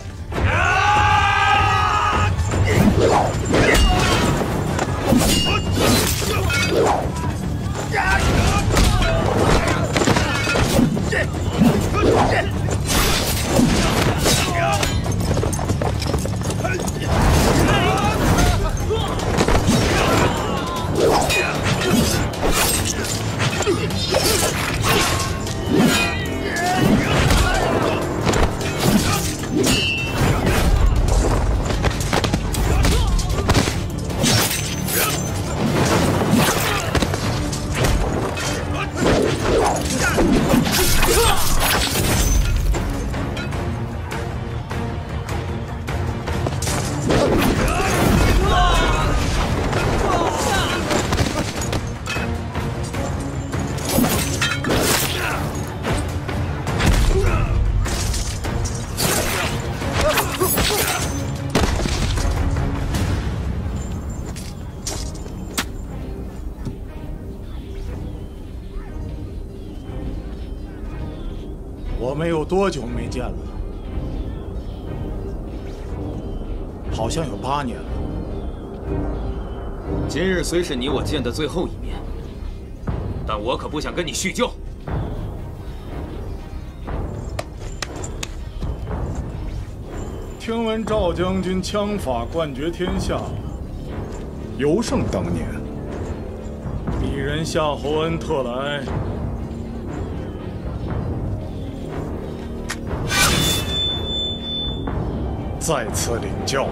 们有多久没见了？好像有8年了。 今日虽是你我见的最后一面，但我可不想跟你叙旧。 听闻赵将军枪法冠绝天下，尤胜当年。鄙人夏侯恩特来，再次领教。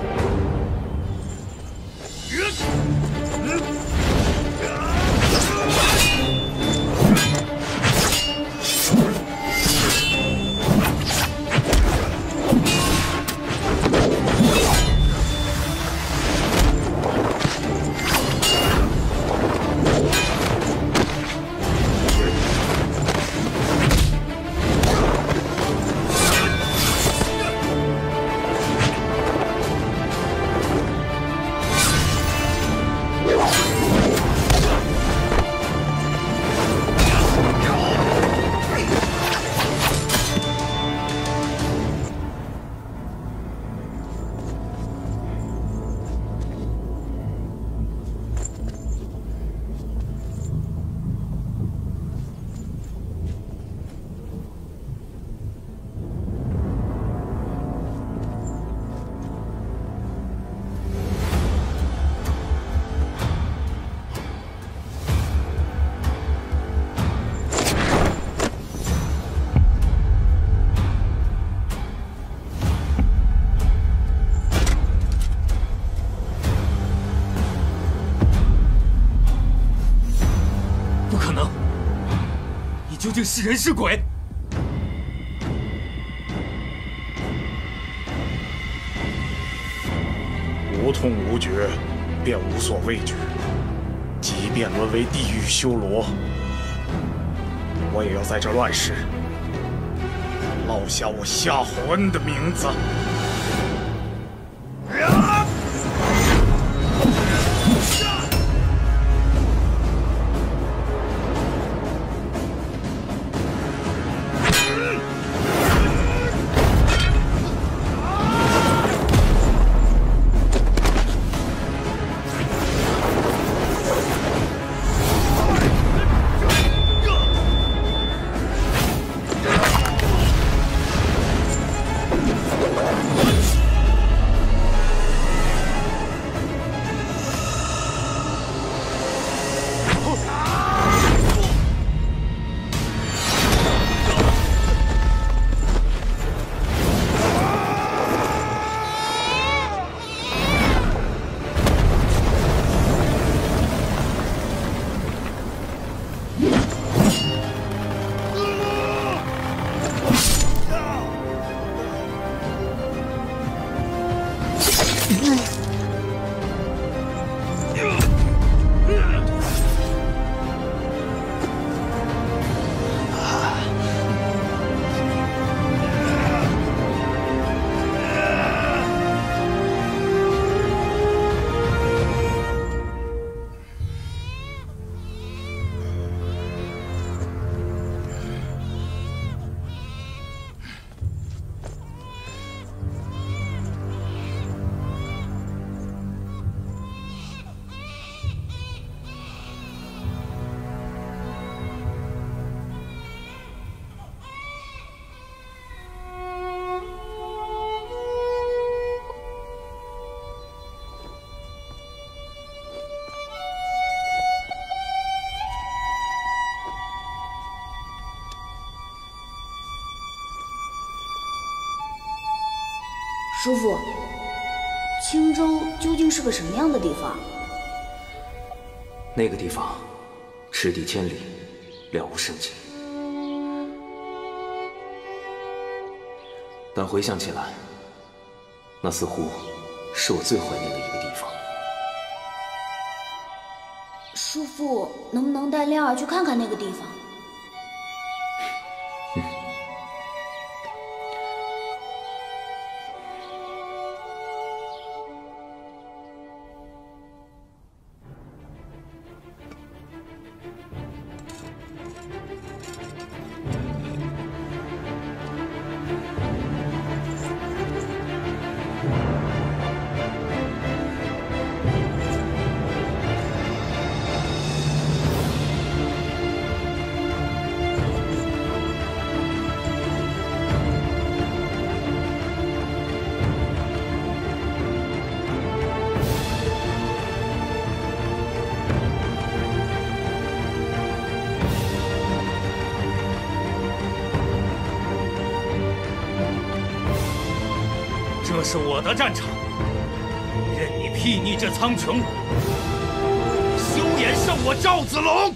究竟是人是鬼？ 无痛无觉，便无所畏惧。即便沦为地狱修罗，我也要在这乱世烙下我夏侯恩的名字。 叔父，青州究竟是个什么样的地方？ 那个地方，赤地千里，了无生气。但回想起来，那似乎是我最怀念的一个地方。 叔父，能不能带亮儿去看看那个地方？ 这是我的战场，任你睥睨这苍穹，休言胜我赵子龙！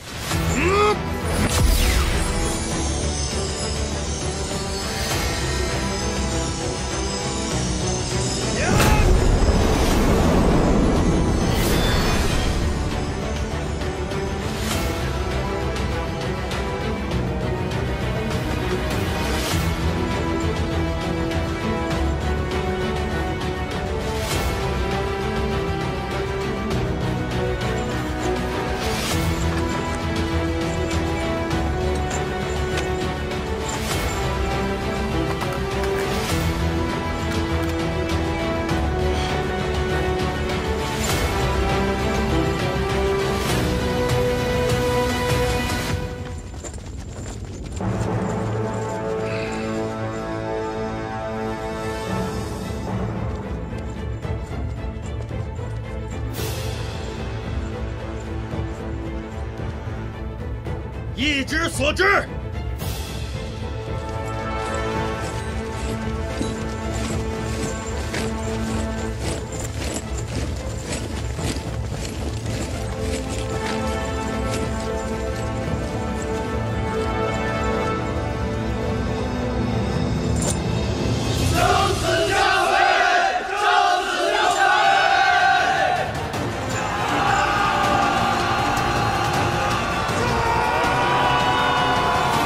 意之所至。 将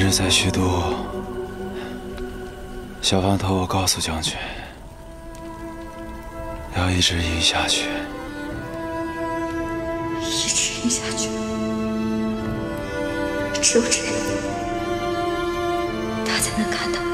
日在虚都，小方头我告诉将军，要一直赢下去。 一直赢下去，只有这样，他才能看到